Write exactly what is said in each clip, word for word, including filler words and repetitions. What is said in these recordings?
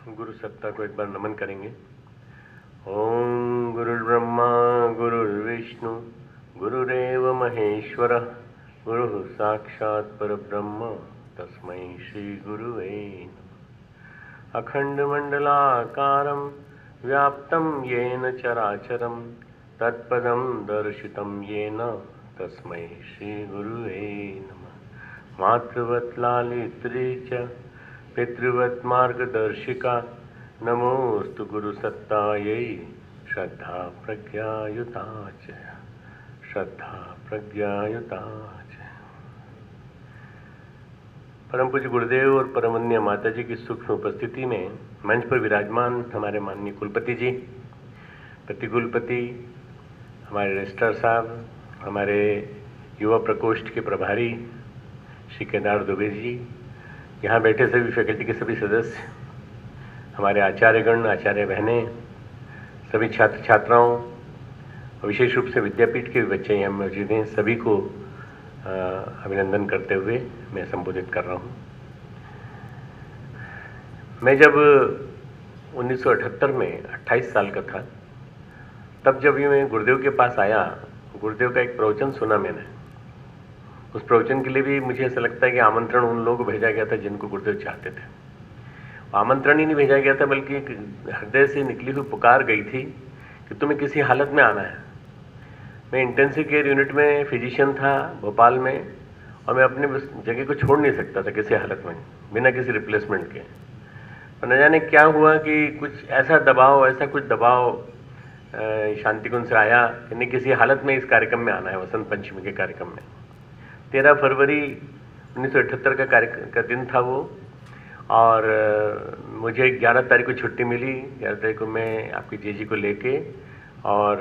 गुरु सत्ता को एक बार नमन करेंगे। ओम गुरुर्ब्रह्मा गुरुर्विष्णु गुरुरेव महेश्वर गुरु साक्षात् परब्रह्म तस्मै श्री गुरुवे नमः। अखंडमंडलाकारं व्याप्तं येन चराचरं तत्पदं दर्शितं येन तस्मै श्री गुरुवे नमः। मातृवत् लालित्री च पितृवत् मार्गदर्शिका नमोस्तु गुरुसत्तायै श्रद्धा प्रज्ञायुता च श्रद्धा प्रज्ञायुता च। परम पूज्य गुरुदेव और परमन्य माता जी की सूक्ष्म उपस्थिति में मंच पर विराजमान हमारे माननीय कुलपति जी, प्रतिकुलपति, हमारे रजिस्ट्रार साहब, हमारे युवा प्रकोष्ठ के प्रभारी श्री केदार दुबे जी, यहाँ बैठे सभी फैकल्टी के सभी सदस्य, हमारे आचार्यगण, आचार्य बहनें, सभी छात्र छात्राओं और विशेष रूप से विद्यापीठ के बच्चे यहाँ मौजूद हैं, सभी को अभिनंदन करते हुए मैं संबोधित कर रहा हूँ। मैं जब उन्नीस सौ अठहत्तर में अट्ठाईस साल का था, तब जब ये मैं गुरुदेव के पास आया, गुरुदेव का एक प्रवचन सुना मैंने। उस प्रवचन के लिए भी मुझे ऐसा लगता है कि आमंत्रण उन लोगों को भेजा गया था जिनको गुरुदेव चाहते थे। आमंत्रण ही नहीं भेजा गया था, बल्कि एक हृदय से निकली हुई पुकार गई थी कि तुम्हें किसी हालत में आना है। मैं इंटेंसिव केयर यूनिट में फिजिशियन था भोपाल में, और मैं अपने जगह को छोड़ नहीं सकता था किसी हालत में, बिना किसी रिप्लेसमेंट के। और न जाने क्या हुआ कि कुछ ऐसा दबाव ऐसा कुछ दबाव शांतिकुंज से आया कि नहीं, किसी हालत में इस कार्यक्रम में आना है, वसंत पंचमी के कार्यक्रम में। तेरह फरवरी उन्नीस सौ अठहत्तर का कार्य का दिन था वो, और मुझे ग्यारह तारीख को छुट्टी मिली। ग्यारह तारीख को मैं आपकी जीजी को लेके और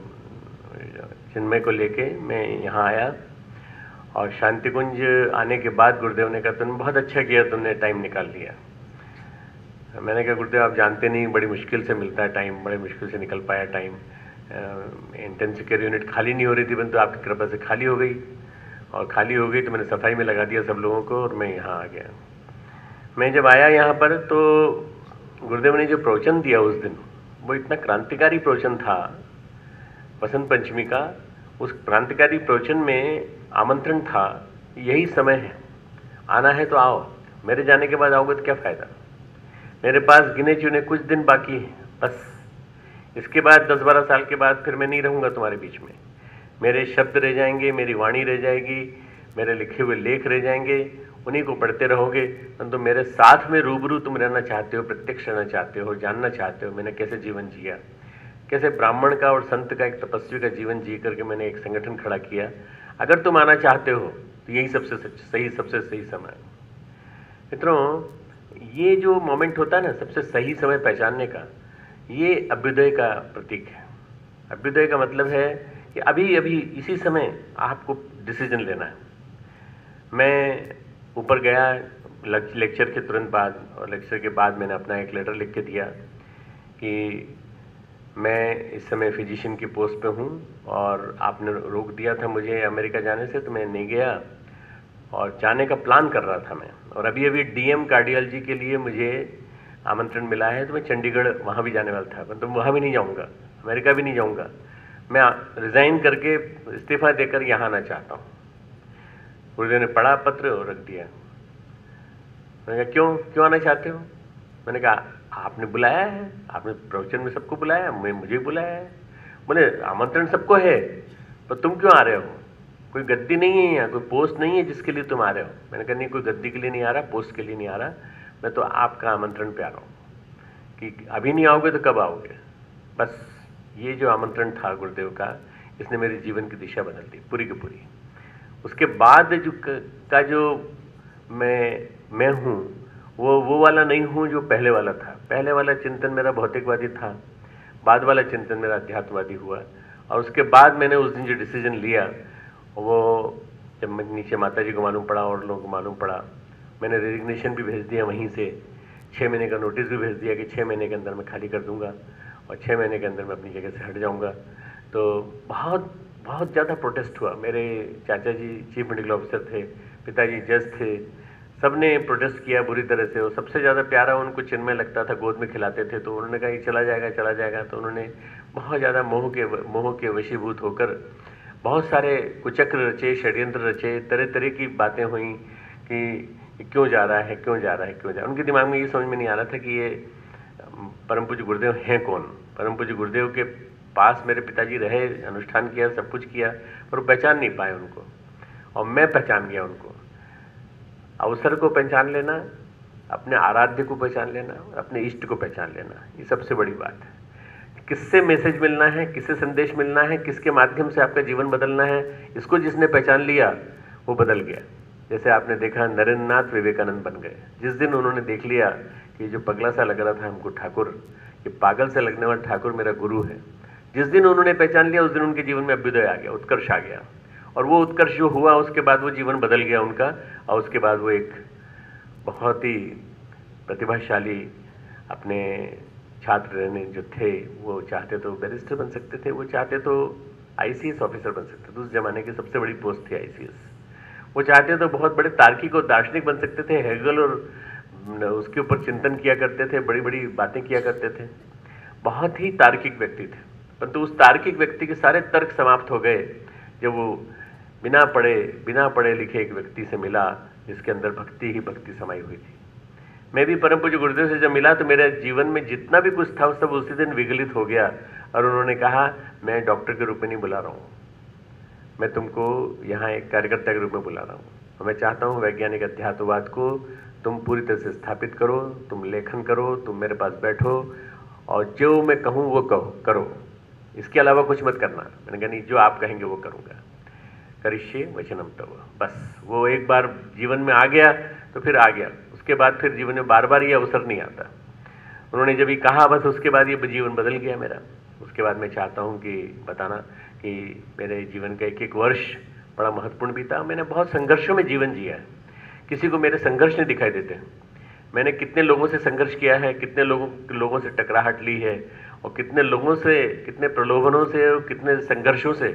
चिन्मय को लेके मैं यहाँ आया, और शांतिकुंज आने के बाद गुरुदेव ने कहा तुमने बहुत अच्छा किया, तुमने टाइम निकाल लिया। मैंने कहा गुरुदेव आप जानते नहीं, बड़ी मुश्किल से मिलता है टाइम, बड़े मुश्किल से निकल पाया टाइम। इंटेंसिव केयर यूनिट खाली नहीं हो रही थी, परंतु आपकी कृपा से खाली हो गई, और खाली हो गई तो मैंने सफाई में लगा दिया सब लोगों को, और मैं यहाँ आ गया। मैं जब आया यहाँ पर तो गुरुदेव ने जो प्रवचन दिया उस दिन, वो इतना क्रांतिकारी प्रवचन था वसंत पंचमी का। उस क्रांतिकारी प्रवचन में आमंत्रण था, यही समय है, आना है तो आओ, मेरे जाने के बाद आओगे तो क्या फ़ायदा। मेरे पास गिने चुने कुछ दिन बाकी हैं बस, इसके बाद दस बारह साल के बाद फिर मैं नहीं रहूँगा तुम्हारे बीच में। मेरे शब्द रह जाएंगे, मेरी वाणी रह जाएगी, मेरे लिखे हुए लेख रह जाएंगे, उन्हीं को पढ़ते रहोगे। परंतु मेरे साथ में रूबरू तुम रहना चाहते हो, प्रत्यक्ष रहना चाहते हो, जानना चाहते हो मैंने कैसे जीवन जिया, कैसे ब्राह्मण का और संत का, एक तपस्वी का जीवन जी करके मैंने एक संगठन खड़ा किया। अगर तुम आना चाहते हो तो यही सबसे सही सबसे सही समय है। मित्रों, ये जो मोमेंट होता है ना सबसे सही समय पहचानने का, ये अभ्युदय का प्रतीक है। अभ्युदय का मतलब है कि अभी अभी इसी समय आपको डिसीजन लेना है। मैं ऊपर गया लेक्चर के तुरंत बाद, और लेक्चर के बाद मैंने अपना एक लेटर लिख के दिया कि मैं इस समय फिजिशियन की पोस्ट पे हूँ, और आपने रोक दिया था मुझे अमेरिका जाने से, तो मैं नहीं गया, और जाने का प्लान कर रहा था मैं। और अभी अभी डीएम कार्डियोलॉजी के लिए मुझे आमंत्रण मिला है, तो मैं चंडीगढ़ वहाँ भी जाने वाला था, परंतु वहाँ भी नहीं जाऊँगा, अमेरिका भी नहीं जाऊँगा। मैं रिज़ाइन करके इस्तीफा देकर यहाँ आना चाहता हूँ। गुरुदेव ने पढ़ा पत्र और रख दिया। मैंने कहा क्यों क्यों आना चाहते हो? मैंने कहा आपने बुलाया है, आपने प्रवचन में सबको बुलाया, मैं मुझे बुलाया है। बोले आमंत्रण सबको है, पर तुम क्यों आ रहे हो? कोई गद्दी नहीं है यहाँ, कोई पोस्ट नहीं है जिसके लिए तुम आ रहे हो। मैंने कहा नहीं, कोई गद्दी के लिए नहीं आ रहा, पोस्ट के लिए नहीं आ रहा, मैं तो आपका आमंत्रण पे आ रहा हूँ कि अभी नहीं आओगे तो कब आओगे। बस ये जो आमंत्रण था गुरुदेव का, इसने मेरे जीवन की दिशा बदल दी पूरी की पूरी। उसके बाद जो का जो मैं मैं हूँ वो वो वाला नहीं हूँ जो पहले वाला था। पहले वाला चिंतन मेरा भौतिकवादी था, बाद वाला चिंतन मेरा अध्यात्मवादी हुआ। और उसके बाद मैंने उस दिन जो डिसीजन लिया, वो जब मैं नीचे माता जी को मालूम पड़ा और लोगों को मालूम पड़ा, मैंने रेजिग्नेशन भी भेज दिया वहीं से, छः महीने का नोटिस भी भेज दिया कि छः महीने के अंदर मैं खाली कर दूंगा और छः महीने के अंदर मैं अपनी जगह से हट जाऊंगा। तो बहुत बहुत ज़्यादा प्रोटेस्ट हुआ। मेरे चाचा जी चीफ मेडिकल ऑफिसर थे, पिताजी जज थे, सबने प्रोटेस्ट किया बुरी तरह से। और सबसे ज़्यादा प्यारा उनको चिन्मय लगता था, गोद में खिलाते थे, तो उन्होंने कहा ये चला जाएगा चला जाएगा। तो उन्होंने बहुत ज़्यादा मोह के मोह के वशीभूत होकर बहुत सारे कुचक्र रचे, षड्यंत्र रचे, तरह तरह की बातें हुई कि क्यों जा रहा है क्यों जा रहा है क्यों जा रहा है। उनके दिमाग में ये समझ में नहीं आ रहा था कि ये परम पूज्य गुरुदेव हैं कौन। परम पूज्य गुरुदेव के पास मेरे पिताजी रहे, अनुष्ठान किया, सब कुछ किया, पर वो पहचान नहीं पाए उनको, और मैं पहचान गया उनको। अवसर को पहचान लेना, अपने आराध्य को पहचान लेना, अपने इष्ट को पहचान लेना, ये सबसे बड़ी बात है। किससे मैसेज मिलना है, किससे संदेश मिलना है, किसके माध्यम से आपका जीवन बदलना है, इसको जिसने पहचान लिया वो बदल गया। जैसे आपने देखा नरेंद्र नाथ विवेकानंद बन गए। जिस दिन उन्होंने देख लिया कि जो पगला सा लग रहा था हमको ठाकुर, ये पागल से लगने वाला ठाकुर मेरा गुरु है, जिस दिन उन्होंने पहचान लिया उस दिन उनके जीवन में अभ्युदय आ गया, उत्कर्ष आ गया। और वो उत्कर्ष जो हुआ उसके बाद वो जीवन बदल गया उनका। और उसके बाद वो एक बहुत ही प्रतिभाशाली अपने छात्र रहने जो थे, वो चाहते तो बैरिस्टर बन सकते थे, वो चाहते तो आईसीएस ऑफिसर बन सकते थे। उस जमाने की सबसे बड़ी पोस्ट थी आईसीएस। वो चाहते तो बहुत बड़े तार्किक और दार्शनिक बन सकते थे, हेगल और उसके ऊपर चिंतन किया करते थे, बड़ी बड़ी बातें किया करते थे, बहुत ही तार्किक व्यक्ति थे। परंतु उस तार्किक व्यक्ति के सारे तर्क समाप्त हो गए जब वो बिना पढ़े बिना पढ़े लिखे एक व्यक्ति से मिला जिसके अंदर भक्ति ही भक्ति समाई हुई थी। मैं भी परम पूज्य गुरुदेव से जब मिला तो मेरे जीवन में जितना भी कुछ था वो सब उसी दिन विगलित हो गया। और उन्होंने कहा मैं डॉक्टर के रूप में नहीं बुला रहा हूँ, मैं तुमको यहाँ एक कार्यकर्ता के रूप में बुला रहा हूँ, और मैं चाहता हूँ वैज्ञानिक अध्यात्मवाद को तुम पूरी तरह से स्थापित करो, तुम लेखन करो, तुम मेरे पास बैठो और जो मैं कहूँ वो कहो करो, इसके अलावा कुछ मत करना। मैंने कहा नहीं, जो आप कहेंगे वो करूँगा, करिष्ये वचनम तव। बस वो एक बार जीवन में आ गया तो फिर आ गया, उसके बाद फिर जीवन में बार बार ये अवसर नहीं आता। उन्होंने जब ये कहा बस उसके बाद ये जीवन बदल गया मेरा। उसके बाद मैं चाहता हूँ कि बताना कि मेरे जीवन का एक एक वर्ष बड़ा महत्वपूर्ण बीता। मैंने बहुत संघर्षों में जीवन जिया है, किसी को मेरे संघर्ष नहीं दिखाई देते। मैंने कितने लोगों से संघर्ष किया है, कितने लोगों लोगों से टकराहट ली है, और कितने लोगों से, कितने प्रलोभनों से और कितने संघर्षों से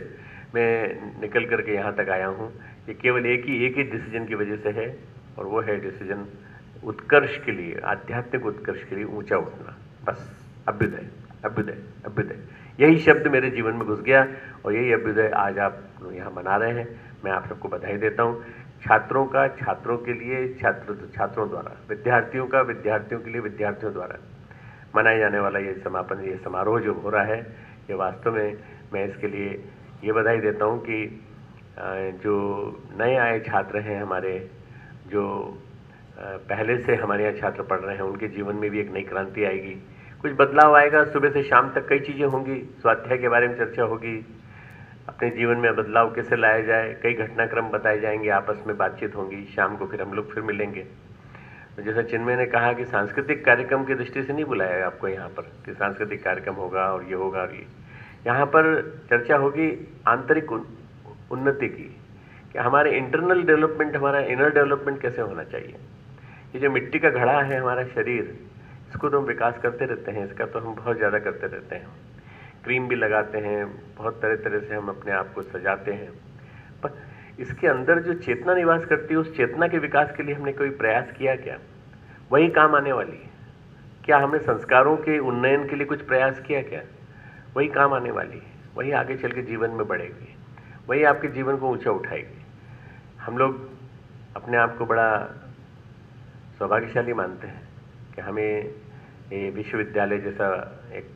मैं निकल करके यहाँ तक आया हूँ। ये केवल एक ही एक ही डिसीजन की वजह से है, और वो है डिसीजन उत्कर्ष के लिए, आध्यात्मिक उत्कर्ष के लिए ऊंचा उठना। बस अभ्युदय अभ्युदय अभ्युदय, यही शब्द मेरे जीवन में घुस गया, और यही अभ्युदय आज आप यहाँ मना रहे हैं। मैं आप सबको बधाई देता हूँ। छात्रों का छात्रों के लिए, छात्र छात्रों द्वारा, विद्यार्थियों का विद्यार्थियों के लिए विद्यार्थियों द्वारा मनाए जाने वाला ये समापन, ये समारोह जो हो रहा है, ये वास्तव में मैं इसके लिए ये बधाई देता हूँ कि जो नए आए छात्र हैं हमारे, जो पहले से हमारे यहाँ छात्र पढ़ रहे हैं, उनके जीवन में भी एक नई क्रांति आएगी, कुछ बदलाव आएगा। सुबह से शाम तक कई चीज़ें होंगी, स्वाध्याय के बारे में चर्चा होगी, अपने जीवन में बदलाव कैसे लाया जाए, कई घटनाक्रम बताए जाएंगे, आपस में बातचीत होंगी। शाम को फिर हम लोग फिर मिलेंगे। तो जैसा चिन्मय ने कहा कि सांस्कृतिक कार्यक्रम की दृष्टि से नहीं बुलाया आपको यहाँ पर कि सांस्कृतिक कार्यक्रम होगा और ये होगा और ये, यहाँ पर चर्चा होगी आंतरिक उन्नति की, कि हमारे इंटरनल डेवलपमेंट, हमारा इनर डेवलपमेंट कैसे होना चाहिए। ये जो मिट्टी का घड़ा है हमारा शरीर, इसको तो हम विकास करते रहते हैं, इसका तो हम बहुत ज़्यादा करते रहते हैं, क्रीम भी लगाते हैं, बहुत तरह तरह से हम अपने आप को सजाते हैं, पर इसके अंदर जो चेतना निवास करती है, उस चेतना के विकास के लिए हमने कोई प्रयास किया क्या? वही काम आने वाली है। क्या हमने संस्कारों के उन्नयन के लिए कुछ प्रयास किया क्या? वही काम आने वाली है, वही आगे चल के जीवन में बढ़ेगी, वही आपके जीवन को ऊंचा उठाएगी। हम लोग अपने आप को बड़ा सौभाग्यशाली मानते हैं कि हमें ये विश्वविद्यालय जैसा एक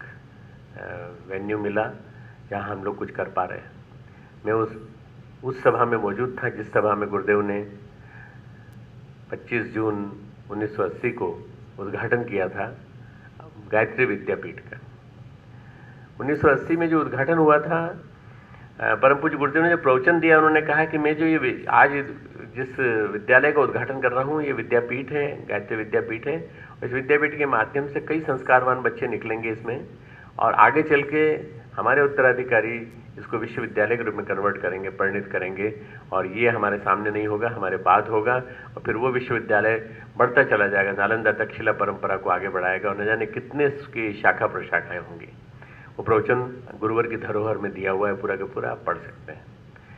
वेन्यू मिला जहाँ हम लोग कुछ कर पा रहे हैं। मैं उस उस सभा में मौजूद था जिस सभा में गुरुदेव ने पच्चीस जून उन्नीस सौ अस्सी को उद्घाटन किया था गायत्री विद्यापीठ का। उन्नीस सौ अस्सी में जो उद्घाटन हुआ था, परम पूज्य गुरुदेव ने जो प्रवचन दिया, उन्होंने कहा कि मैं जो ये आज जिस विद्यालय का उद्घाटन कर रहा हूँ, ये विद्यापीठ है, गायत्री विद्यापीठ है, और इस विद्यापीठ के माध्यम से कई संस्कारवान बच्चे निकलेंगे इसमें, और आगे चल के हमारे उत्तराधिकारी इसको विश्वविद्यालय के रूप में कन्वर्ट करेंगे, परिणित करेंगे, और ये हमारे सामने नहीं होगा, हमारे बाद होगा, और फिर वो विश्वविद्यालय बढ़ता चला जाएगा, नालंदा तक्षशिला परंपरा को आगे बढ़ाएगा, और न जाने कितने उसकी शाखा प्रशाखाएँ होंगी। वो प्रवचन गुरुवर की धरोहर में दिया हुआ है, पूरा का पूरा आप पढ़ सकते हैं।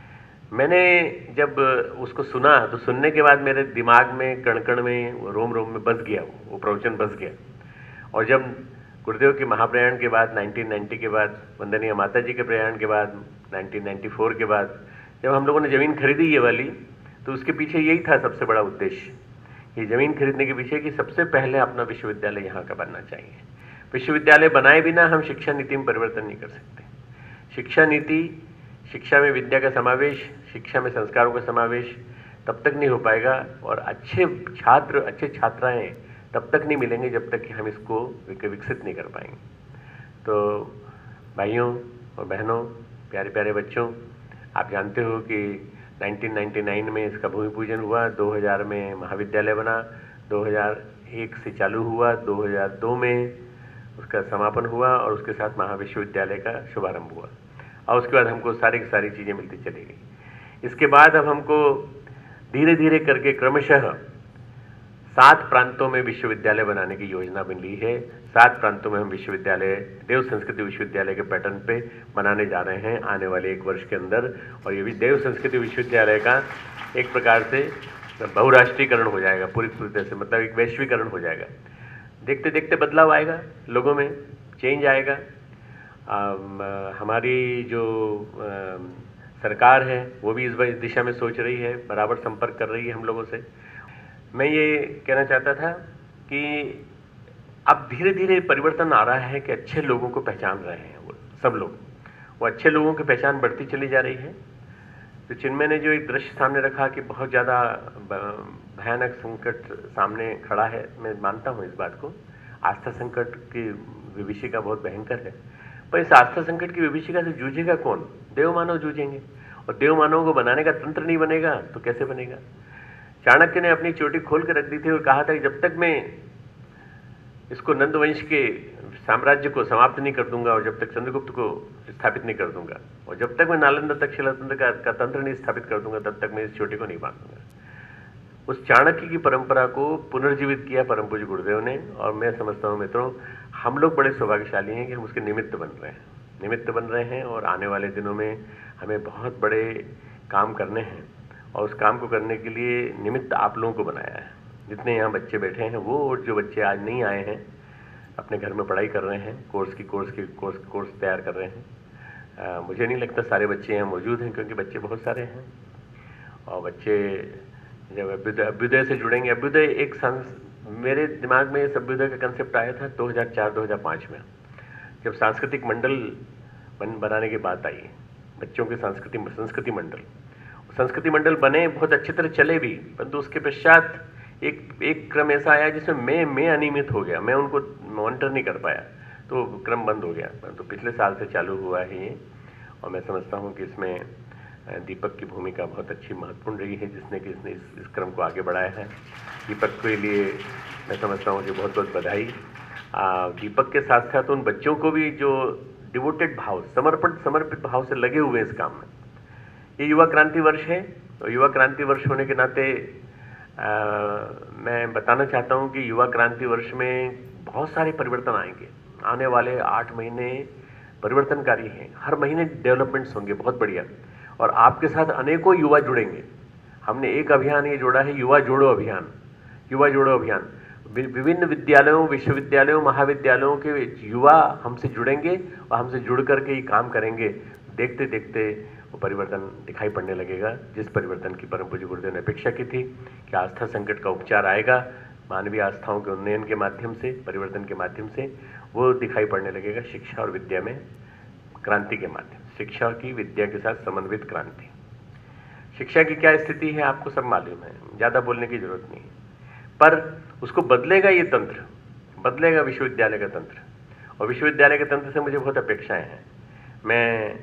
मैंने जब उसको सुना तो सुनने के बाद मेरे दिमाग में कण कण में रोम रोम में बस गया, वो वो प्रवचन बस गया। और जब गुरुदेव के महाप्रयाण के बाद नाइनटीन नाइंटी के बाद, वंदनीय माता जी के प्रयाण के बाद नाइनटीन नाइंटी फोर के बाद जब हम लोगों ने ज़मीन खरीदी ये वाली, तो उसके पीछे यही था सबसे बड़ा उद्देश्य कि ज़मीन खरीदने के पीछे कि सबसे पहले अपना विश्वविद्यालय यहाँ का बनना चाहिए। विश्वविद्यालय बनाए बिना हम शिक्षा नीति में परिवर्तन नहीं कर सकते। शिक्षा नीति, शिक्षा में विद्या का समावेश, शिक्षा में संस्कारों का समावेश तब तक नहीं हो पाएगा, और अच्छे छात्र, अच्छे छात्राएं तब तक नहीं मिलेंगे जब तक कि हम इसको विकसित नहीं कर पाएंगे। तो भाइयों और बहनों, प्यारे प्यारे बच्चों, आप जानते हो कि नाइनटीन नाइंटी नाइन में इसका भूमि पूजन हुआ, दो हज़ार में महाविद्यालय बना, दो हज़ार एक से चालू हुआ, दो हज़ार दो में उसका समापन हुआ और उसके साथ महाविश्वविद्यालय का शुभारंभ हुआ। और उसके बाद हमको सारी की सारी चीज़ें मिलती चली गई। इसके बाद अब हमको धीरे धीरे करके क्रमशः सात प्रांतों में विश्वविद्यालय बनाने की योजना बनी है। सात प्रांतों में हम विश्वविद्यालय, देव संस्कृति विश्वविद्यालय के पैटर्न पे बनाने जा रहे हैं आने वाले एक वर्ष के अंदर। और ये भी देव संस्कृति विश्वविद्यालय का एक प्रकार से बहुराष्ट्रीयकरण हो जाएगा, पूरी पूरी तरह से, मतलब एक वैश्वीकरण हो जाएगा। देखते देखते बदलाव आएगा, लोगों में चेंज आएगा। आ, हमारी जो आ, सरकार है वो भी इस दिशा में सोच रही है, बराबर संपर्क कर रही है हम लोगों से। मैं ये कहना चाहता था कि अब धीरे धीरे परिवर्तन आ रहा है कि अच्छे लोगों को पहचान रहे हैं वो सब लोग, वो अच्छे लोगों की पहचान बढ़ती चली जा रही है। तो चिन्मय ने जो एक दृश्य सामने रखा कि बहुत ज़्यादा भयानक संकट सामने खड़ा है, मैं मानता हूँ इस बात को। आस्था संकट की विभीषिका बहुत भयंकर है, पर इस आस्था संकट की विभीषिका से जूझेगा कौन? देव मानव जूझेंगे, और देव मानव को बनाने का तंत्र नहीं बनेगा तो कैसे बनेगा? चाणक्य ने अपनी चोटी खोल कर रख दी थी और कहा था कि जब तक मैं इसको नंद वंश के साम्राज्य को समाप्त नहीं कर दूंगा और जब तक चंद्रगुप्त को स्थापित नहीं कर दूंगा और जब तक मैं नालंदा तक्षशिला तंत्र का, का तंत्र नहीं स्थापित कर दूंगा तब तक मैं इस चोटी को नहीं बांधूंगा। उस चाणक्य की परंपरा को पुनर्जीवित किया परम पूज्य गुरुदेव ने। और मैं समझता हूँ मित्रों, हम लोग बड़े सौभाग्यशाली हैं कि हम उसके निमित्त बन रहे हैं निमित्त बन रहे हैं और आने वाले दिनों में हमें बहुत बड़े काम करने हैं। और उस काम को करने के लिए निमित्त आप लोगों को बनाया है। जितने यहाँ बच्चे बैठे हैं वो, और जो बच्चे आज नहीं आए हैं, अपने घर में पढ़ाई कर रहे हैं, कोर्स की कोर्स की कोर्स कोर्स तैयार कर रहे हैं। आ, मुझे नहीं लगता सारे बच्चे यहाँ मौजूद हैं, क्योंकि बच्चे बहुत सारे हैं। और बच्चे जब अभ्युदय अभ्युदय से जुड़ेंगे, अभ्युदय एक सांस मेरे दिमाग में इस अभ्युदय का कंसेप्ट आया था दो हज़ार चार दो हज़ार पाँच में, जब सांस्कृतिक मंडल बन बनाने की बात आई, बच्चों के सांस्कृतिक संस्कृति मंडल संस्कृति मंडल बने, बहुत अच्छी तरह चले भी, परंतु उसके पश्चात एक एक क्रम ऐसा आया जिसमें मैं मैं अनियमित हो गया, मैं उनको मॉनिटर नहीं कर पाया, तो क्रम बंद हो गया। परंतु तो पिछले साल से चालू हुआ है ये, और मैं समझता हूँ कि इसमें दीपक की भूमिका बहुत अच्छी महत्वपूर्ण रही है, जिसने कि इसने इस, इस क्रम को आगे बढ़ाया है। दीपक के लिए मैं समझता हूँ कि बहुत बहुत बधाई। आ, दीपक के साथ साथ उन बच्चों को भी जो डिवोटेड भाव, समर्पण समर्पित भाव से लगे हुए इस काम में। ये युवा क्रांति वर्ष है, तो युवा क्रांति वर्ष होने के नाते आ, मैं बताना चाहता हूँ कि युवा क्रांति वर्ष में बहुत सारे परिवर्तन आएंगे। आने वाले आठ महीने परिवर्तनकारी हैं, हर महीने डेवलपमेंट्स होंगे बहुत बढ़िया, और आपके साथ अनेकों युवा जुड़ेंगे। हमने एक अभियान ये जोड़ा है, युवा जोड़ो अभियान। युवा जोड़ो अभियान विभिन्न विद्यालयों, विश्वविद्यालयों, महाविद्यालयों के युवा हमसे जुड़ेंगे और हमसे जुड़ करके ये काम करेंगे। देखते देखते वो परिवर्तन दिखाई पड़ने लगेगा, जिस परिवर्तन की परम पूज्य गुरुदेव ने अपेक्षा की थी कि आस्था संकट का उपचार आएगा मानवीय आस्थाओं के उन्नयन के माध्यम से, परिवर्तन के माध्यम से, वो दिखाई पड़ने लगेगा शिक्षा और विद्या में क्रांति के माध्यम। शिक्षा की विद्या के साथ समन्वित क्रांति। शिक्षा की क्या स्थिति है आपको सब मालूम है, ज़्यादा बोलने की जरूरत नहीं है, पर उसको बदलेगा ये तंत्र, बदलेगा विश्वविद्यालय का तंत्र। और विश्वविद्यालय के तंत्र से मुझे बहुत अपेक्षाएं हैं। मैं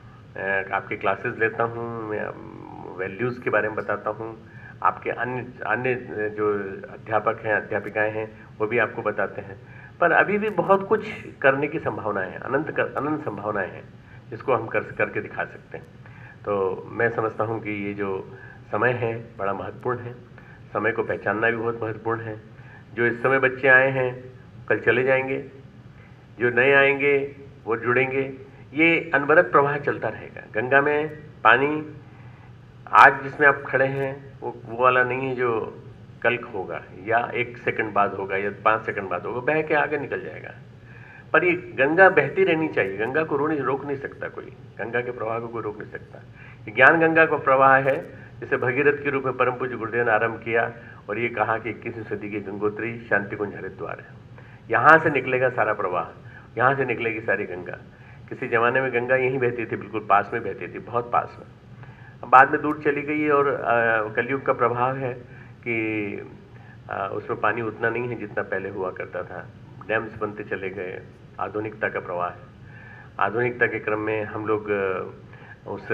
आपके क्लासेस लेता हूँ, मैं वैल्यूज़ के बारे में बताता हूँ, आपके अन्य अन्य जो अध्यापक हैं, अध्यापिकाएं हैं, वो भी आपको बताते हैं। पर अभी भी बहुत कुछ करने की संभावनाएं हैं, अनंत कर, अनंत संभावनाएं हैं जिसको हम कर करके दिखा सकते हैं। तो मैं समझता हूँ कि ये जो समय है बड़ा महत्वपूर्ण है, समय को पहचानना भी बहुत महत्वपूर्ण है। जो इस समय बच्चे आए हैं कल चले जाएंगे, जो नए आएंगे वो जुड़ेंगे, ये अनवरत प्रवाह चलता रहेगा। गंगा में पानी आज जिसमें आप खड़े हैं वो वो वाला नहीं है जो कल होगा या एक सेकंड बाद होगा या पाँच सेकंड बाद होगा, बह के आगे निकल जाएगा। पर ये गंगा बहती रहनी चाहिए, गंगा को रो नहीं रोक नहीं सकता कोई, गंगा के प्रवाह को कोई रोक नहीं सकता। ये ज्ञान गंगा का प्रवाह है, जिसे भगीरथ के रूप में परम पूज्य गुरुदेव ने आरंभ किया और ये कहा कि इक्कीसवीं सदी की गंगोत्री शांति कुंज हरिद्वार है। यहाँ से निकलेगा सारा प्रवाह, यहाँ से निकलेगी सारी गंगा। किसी जमाने में गंगा यहीं बहती थी, बिल्कुल पास में बहती थी, बहुत पास में। बाद में दूर चली गई और कलयुग का प्रभाव है कि आ, उसमें पानी उतना नहीं है जितना पहले हुआ करता था। डैम्स बनते चले गए, आधुनिकता का प्रवाह है। आधुनिकता के क्रम में हम लोग उस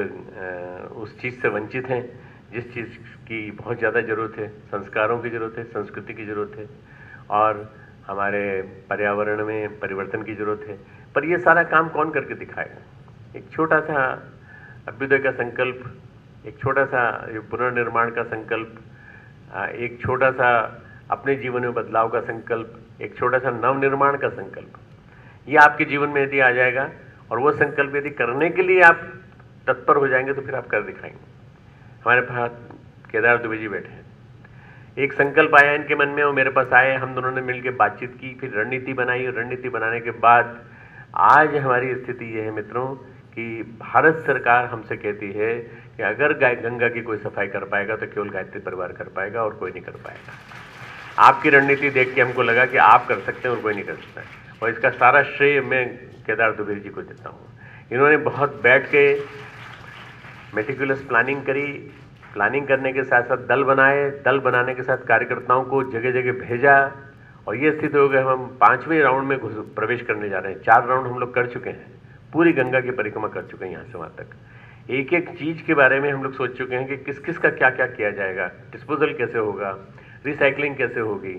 उस चीज़ से वंचित हैं जिस चीज़ की बहुत ज़्यादा ज़रूरत है। संस्कारों की ज़रूरत है, संस्कृति की ज़रूरत है और हमारे पर्यावरण में परिवर्तन की ज़रूरत है। पर ये सारा काम कौन करके दिखाएगा? एक छोटा सा अभ्युदय का संकल्प, एक छोटा सा पुनर्निर्माण का संकल्प, एक छोटा सा अपने जीवन में बदलाव का संकल्प, एक छोटा सा नवनिर्माण का संकल्प, ये आपके जीवन में यदि आ जाएगा और वो संकल्प यदि करने के लिए आप तत्पर हो जाएंगे तो फिर आप कर दिखाएंगे। हमारे पास केदार दुबे जी बैठे हैं, एक संकल्प आया इनके मन में, वो मेरे पास आए, हम दोनों ने मिलकर बातचीत की, फिर रणनीति बनाई। रणनीति बनाने के बाद आज हमारी स्थिति ये है मित्रों कि भारत सरकार हमसे कहती है कि अगर गंगा की कोई सफाई कर पाएगा तो केवल गायत्री परिवार कर पाएगा और कोई नहीं कर पाएगा। आपकी रणनीति देख के हमको लगा कि आप कर सकते हैं और कोई नहीं कर सकता है, और इसका सारा श्रेय मैं केदार दुबे जी को देता हूँ। इन्होंने बहुत बैठ के मेटिकुलस प्लानिंग करी, प्लानिंग करने के साथ साथ दल बनाए, दल बनाने के साथ कार्यकर्ताओं को जगह जगह भेजा और ये स्थिति हो गई हम पांचवें राउंड में प्रवेश करने जा रहे हैं। चार राउंड हम लोग कर चुके हैं, पूरी गंगा की परिक्रमा कर चुके हैं यहाँ से वहाँ तक। एक एक चीज़ के बारे में हम लोग सोच चुके हैं कि किस किस का क्या क्या किया जाएगा, डिस्पोजल कैसे होगा, रिसाइकलिंग कैसे होगी,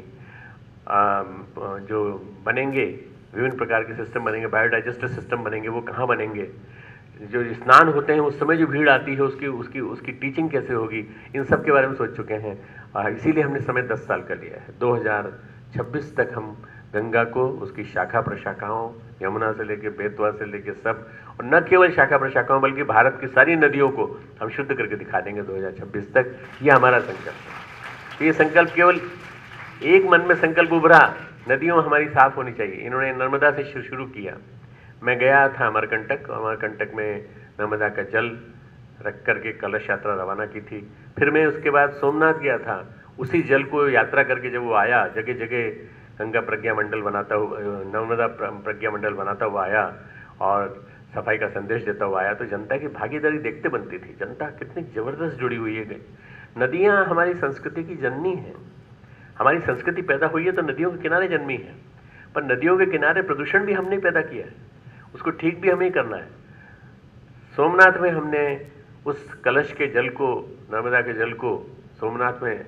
आ, जो बनेंगे विभिन्न प्रकार के सिस्टम बनेंगे, बायोडाइजेस्टिव सिस्टम बनेंगे, वो कहाँ बनेंगे, जो स्नान होते हैं उस समय जो भीड़ आती है उसकी उसकी उसकी टीचिंग कैसे होगी, इन सब के बारे में सोच चुके हैं। इसीलिए हमने समय दस साल का लिया है। दो हज़ार छब्बीस तक हम गंगा को उसकी शाखा प्रशाखाओं, यमुना से लेकर बेतवा से लेकर सब, और न केवल शाखा प्रशाखाओं बल्कि भारत की सारी नदियों को हम शुद्ध करके दिखा देंगे दो हज़ार छब्बीस तक। ये हमारा संकल्प है। तो ये संकल्प केवल एक मन में संकल्प उभरा, नदियों हमारी साफ होनी चाहिए। इन्होंने नर्मदा से शुरू किया। मैं गया था अमरकंटक, अमरकंटक में नर्मदा का जल रख करके कलश यात्रा रवाना की थी। फिर मैं उसके बाद सोमनाथ गया था, उसी जल को यात्रा करके जब वो आया, जगह जगह गंगा प्रज्ञा मंडल बनाता हुआ, नर्मदा प्रज्ञा मंडल बनाता हुआ आया और सफाई का संदेश देता हुआ आया, तो जनता की भागीदारी देखते बनती थी। जनता कितनी जबरदस्त जुड़ी हुई है। नदियाँ हमारी संस्कृति की जननी है। हमारी संस्कृति पैदा हुई है तो नदियों के किनारे जन्मी है, पर नदियों के किनारे प्रदूषण भी हमने पैदा किया है, उसको ठीक भी हमें करना है। सोमनाथ में हमने उस कलश के जल को, नर्मदा के जल को सोमनाथ में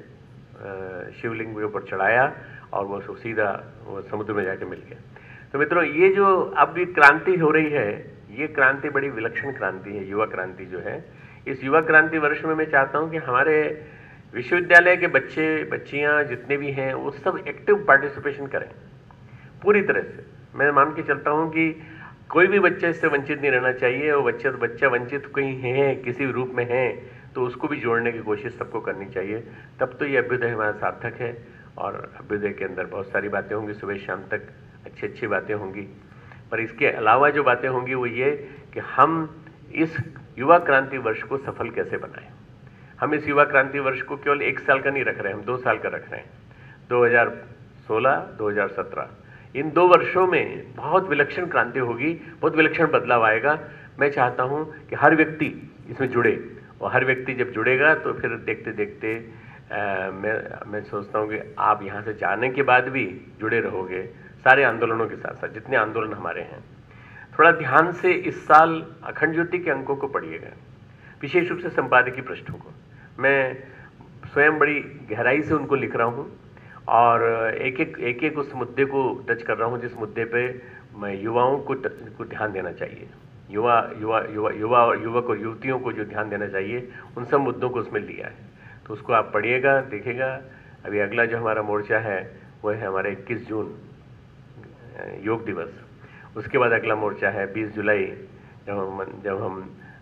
शिवलिंग के ऊपर चढ़ाया और वो सीधा वो समुद्र में जाके मिल गया। तो मित्रों, ये जो अब ये क्रांति हो रही है, ये क्रांति बड़ी विलक्षण क्रांति है, युवा क्रांति जो है। इस युवा क्रांति वर्ष में मैं चाहता हूँ कि हमारे विश्वविद्यालय के बच्चे बच्चियाँ जितने भी हैं वो सब एक्टिव पार्टिसिपेशन करें पूरी तरह से। मैं मान के चलता हूँ कि कोई भी बच्चा इससे वंचित नहीं रहना चाहिए, और बच्चा बच्चा वंचित कहीं है, किसी रूप में है, तो उसको भी जोड़ने की कोशिश सबको करनी चाहिए। तब तो ये अभ्युदय हमारा सार्थक है। और अभ्युदय के अंदर बहुत सारी बातें होंगी, सुबह शाम तक अच्छी अच्छी बातें होंगी, पर इसके अलावा जो बातें होंगी वो ये कि हम इस युवा क्रांति वर्ष को सफल कैसे बनाएं। हम इस युवा क्रांति वर्ष को केवल एक साल का नहीं रख रहे हैं, हम दो साल का रख रहे हैं। दो हज़ार सोलह दो हज़ार सत्रह इन दो वर्षों में बहुत विलक्षण क्रांति होगी, बहुत विलक्षण बदलाव आएगा। मैं चाहता हूं कि हर व्यक्ति इसमें जुड़े, और हर व्यक्ति जब जुड़ेगा तो फिर देखते देखते आ, मैं मैं सोचता हूं कि आप यहाँ से जाने के बाद भी जुड़े रहोगे सारे आंदोलनों के साथ साथ, जितने आंदोलन हमारे हैं। थोड़ा ध्यान से इस साल अखंड ज्योति के अंकों को पढ़िएगा, विशेष रूप से संपादकीय पृष्ठों को। मैं स्वयं बड़ी गहराई से उनको लिख रहा हूँ और एक एक एक एक उस मुद्दे को टच कर रहा हूँ जिस मुद्दे पे मैं युवाओं को को ध्यान देना चाहिए, युवा युवा युवा युवा और युवक और युवतियों को जो ध्यान देना चाहिए, उन सब मुद्दों को उसमें लिया है। तो उसको आप पढ़िएगा, देखिएगा। अभी अगला जो हमारा मोर्चा है वो है हमारे इक्कीस जून योग दिवस। उसके बाद अगला मोर्चा है बीस जुलाई, जब हम जब हम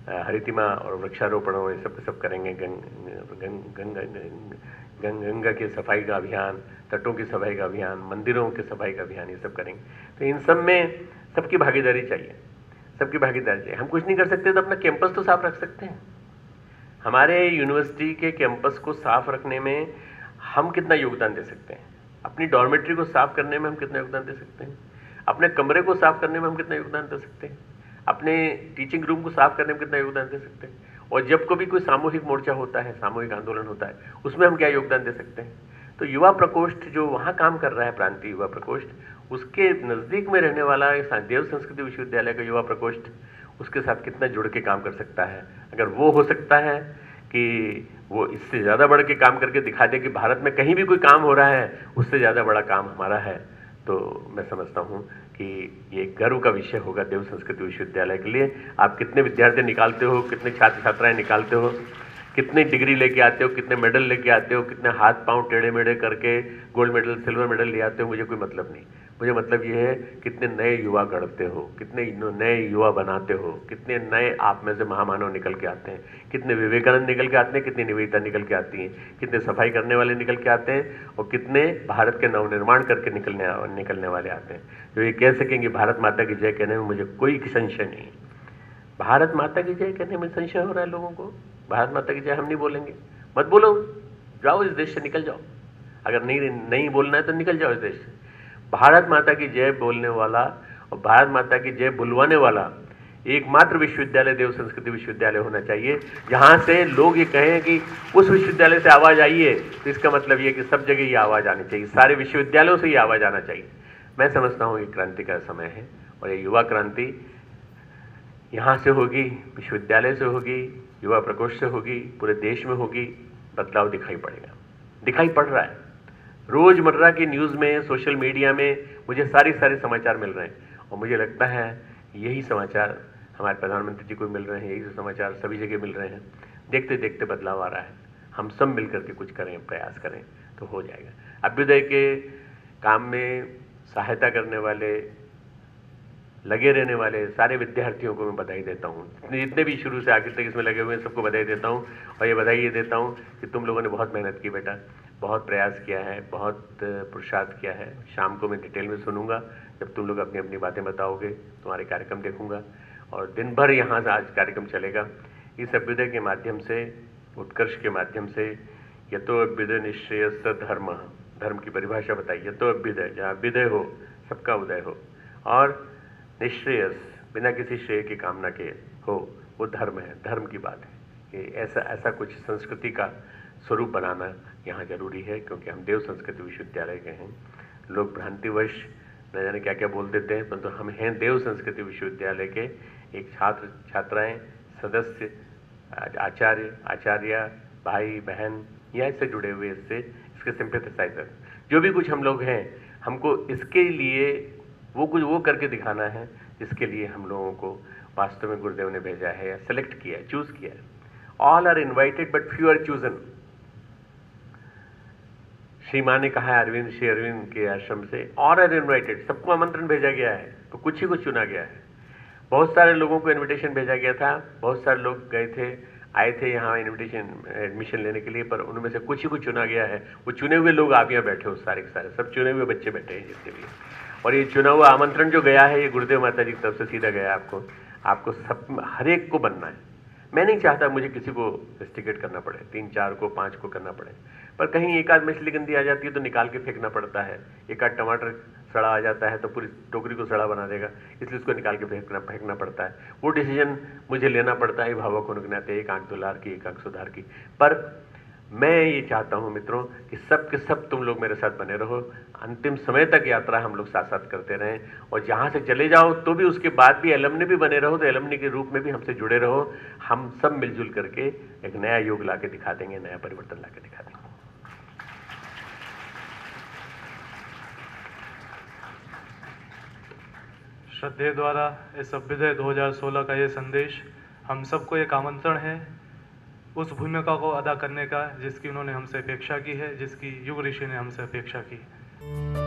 हरितिमा और वृक्षारोपण ये सब सब करेंगे। गंग गंग गंगा गंग गंगा की सफाई का अभियान, तटों की सफाई का अभियान, मंदिरों की सफाई का अभियान, ये सब करेंगे। तो इन सब में सबकी भागीदारी चाहिए, सबकी भागीदारी चाहिए। हम कुछ नहीं कर सकते तो अपना कैंपस तो साफ रख सकते हैं। हमारे यूनिवर्सिटी के कैंपस को साफ रखने में हम कितना योगदान दे सकते हैं, अपनी डॉर्मेट्री को साफ करने में हम कितना योगदान दे सकते हैं, अपने कमरे को साफ करने में हम कितना योगदान दे सकते हैं, अपने टीचिंग रूम को साफ करने में कितना योगदान दे सकते हैं, और जब कभी कोई सामूहिक मोर्चा होता है, सामूहिक आंदोलन होता है, उसमें हम क्या योगदान दे सकते हैं। तो युवा प्रकोष्ठ जो वहाँ काम कर रहा है, प्रांतीय युवा प्रकोष्ठ, उसके नज़दीक में रहने वाला देव संस्कृति विश्वविद्यालय का युवा प्रकोष्ठ उसके साथ कितना जुड़ के काम कर सकता है। अगर वो हो सकता है कि वो इससे ज़्यादा बढ़ के काम करके दिखा दे कि भारत में कहीं भी कोई काम हो रहा है उससे ज़्यादा बड़ा काम हमारा है, तो मैं समझता हूँ कि ये गर्व का विषय होगा देव संस्कृति विश्वविद्यालय के लिए। आप कितने विद्यार्थी निकालते हो, कितने छात्र छात्राएं निकालते हो, कितने डिग्री लेके आते हो, कितने मेडल लेके आते हो, कितने हाथ पांव टेढ़े मेढ़े करके गोल्ड मेडल सिल्वर मेडल ले आते हो, मुझे कोई मतलब नहीं। मुझे मतलब ये है कितने नए युवा गढ़ते हो, कितने नए युवा बनाते हो, कितने नए आप में से महामानव निकल के आते हैं, कितने विवेकानंद निकल के आते हैं, कितनी निवेदिता निकल के आती हैं, कितने सफाई करने वाले निकल के आते हैं, और कितने भारत के नवनिर्माण करके निकलने निकलने वाले आते हैं जो ये कह सकेंगे भारत माता की जय कहने में मुझे कोई संशय नहीं। भारत माता की जय कहने में संशय हो रहा है लोगों को। भारत माता की जय हम नहीं बोलेंगे, मत बोलो, जाओ इस देश से, निकल जाओ। अगर नहीं नहीं बोलना है तो निकल जाओ इस देश से। भारत माता की जय बोलने वाला और भारत माता की जय बुलवाने वाला एकमात्र विश्वविद्यालय देव संस्कृति विश्वविद्यालय होना चाहिए, जहां से लोग ये कहें कि उस विश्वविद्यालय से आवाज आई है, तो इसका मतलब ये कि सब जगह ये आवाज आनी चाहिए, सारे विश्वविद्यालयों से ये आवाज आना चाहिए। मैं समझता हूँ ये क्रांति का समय है, और ये युवा क्रांति यहाँ से होगी, विश्वविद्यालय से होगी, युवा प्रकोष्ठ से होगी, पूरे देश में होगी। बदलाव दिखाई पड़ेगा, दिखाई पड़ रहा है। रोजमर्रा की न्यूज़ में, सोशल मीडिया में मुझे सारे सारे समाचार मिल रहे हैं, और मुझे लगता है यही समाचार हमारे प्रधानमंत्री जी को मिल रहे हैं, यही समाचार सभी जगह मिल रहे हैं। देखते देखते बदलाव आ रहा है। हम सब मिलकर के कुछ करें, प्रयास करें तो हो जाएगा। अभ्युदय के काम में सहायता करने वाले, लगे रहने वाले सारे विद्यार्थियों को मैं बधाई देता हूँ। जितने भी शुरू से आखिर तक इसमें लगे हुए हैं सबको बधाई देता हूँ, और ये बधाई ये देता हूँ कि तुम लोगों ने बहुत मेहनत की बेटा, बहुत प्रयास किया है, बहुत पुरुषार्थ किया है। शाम को मैं डिटेल में सुनूंगा, जब तुम लोग अपनी अपनी बातें बताओगे, तुम्हारे कार्यक्रम देखूंगा, और दिन भर यहाँ से आज कार्यक्रम चलेगा। इस अभ्युदय के माध्यम से, उत्कर्ष के माध्यम से, यतो अभ्युदय निश्रेयस धर्म, धर्म की परिभाषा बताई। यतो अभ्युदय, जहाँ अभ्युदय हो सबका उदय हो, और निश्रेयस बिना किसी श्रेय की कामना के हो, वो धर्म है, धर्म की बात है। कि ऐसा ऐसा कुछ संस्कृति का स्वरूप बनाना यहाँ जरूरी है, क्योंकि हम देव संस्कृति विश्वविद्यालय के हैं। लोग भ्रांतिवश न जाने क्या क्या बोल देते हैं, परंतु हम हैं देव संस्कृति विश्वविद्यालय के एक छात्र छात्राएं, सदस्य, आचार्य आचार्य, भाई बहन, यहाँ से जुड़े हुए, इससे इसके सिंपैथाइजर, जो भी कुछ हम लोग हैं, हमको इसके लिए वो कुछ वो करके दिखाना है जिसके लिए हम लोगों को वास्तव में गुरुदेव ने भेजा है या सेलेक्ट किया है, चूज किया है। All are invited but few are chosen. Shri Maa ने कहा है अरविंद, श्री अरविंद के आश्रम से, ऑल आर इन्वाइटेड, सबको आमंत्रण भेजा गया है, तो कुछ ही कुछ चुना गया है। बहुत सारे लोगों को इन्विटेशन भेजा गया था, बहुत सारे लोग गए थे, आए थे यहाँ इन्विटेशन एडमिशन लेने के लिए, पर उनमें से कुछ ही कुछ चुना गया है। वो चुने हुए लोग आप यहाँ बैठे हो, सारे के सारे सब चुने हुए बच्चे बैठे हैं जिसके लिए। और ये चुना हुआ आमंत्रण जो गया है, ये गुरुदेव माता जी की तरफ से सीधा गया है आपको। आपको सब, हर एक को बनना है। मैं नहीं चाहता मुझे किसी को रेस्ट्रिकेट करना पड़े, तीन चार को पाँच को करना पड़े, पर कहीं एक आध मछली गंदी आ जाती है तो निकाल के फेंकना पड़ता है। एक आध टमाटर सड़ा आ जाता है तो पूरी टोकरी को सड़ा बना देगा, इसलिए उसको निकाल के फेंकना फेंकना पड़ता है। वो डिसीजन मुझे लेना पड़ता है भावक होने के नाते, एक आंख दुलार की, एक आंख सुधार की। पर मैं ये चाहता हूँ मित्रों कि सब के सब तुम लोग मेरे साथ बने रहो, अंतिम समय तक यात्रा हम लोग साथ साथ करते रहें, और जहाँ से चले जाओ तो भी उसके बाद भी एलमनी भी बने रहो, तो एलमनी के रूप में भी हमसे जुड़े रहो। हम सब मिलजुल करके एक नया युग ला के दिखा देंगे, नया परिवर्तन ला के दिखा देंगे। श्रद्धेय द्वारा इस अभ्युदय दो हज़ार सोलह का ये संदेश हम सबको एक आमंत्रण है उस भूमिका को अदा करने का जिसकी उन्होंने हमसे अपेक्षा की है, जिसकी युग ऋषि ने हमसे अपेक्षा की।